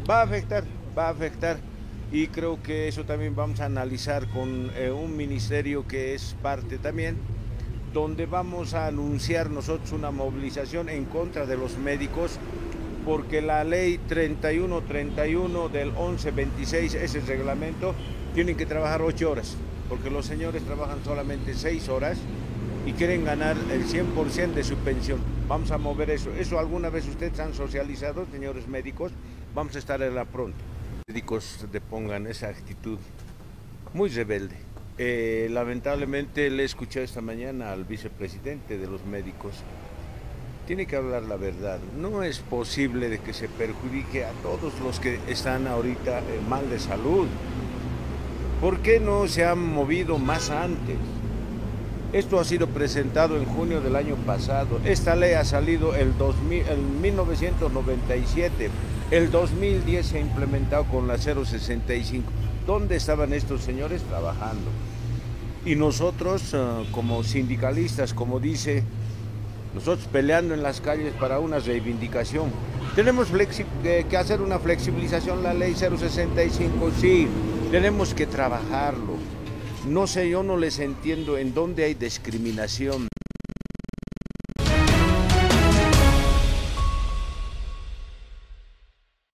Va a afectar, va a afectar y creo que eso también vamos a analizar con un ministerio que es parte también, donde vamos a anunciar nosotros una movilización en contra de los médicos, porque la ley 3131 del 1126, ese reglamento, tienen que trabajar 8 horas, porque los señores trabajan solamente 6 horas y quieren ganar el 100% de su pensión. Vamos a mover eso. ¿Eso alguna vez ustedes han socializado, señores médicos? Vamos a estar en la pronto. Los médicos depongan esa actitud muy rebelde. Lamentablemente le escuché esta mañana al vicepresidente de los médicos. Tiene que hablar la verdad. No es posible de que se perjudique a todos los que están ahorita mal de salud. ¿Por qué no se han movido más antes? Esto ha sido presentado en junio del año pasado. Esta ley ha salido en 1997. El 2010 se ha implementado con la 065. ¿Dónde estaban estos señores trabajando? Y nosotros, como sindicalistas, como dice, nosotros peleando en las calles para una reivindicación. Tenemos que hacer una flexibilización, la ley 065, sí, tenemos que trabajarlo. No sé, yo no les entiendo en dónde hay discriminación.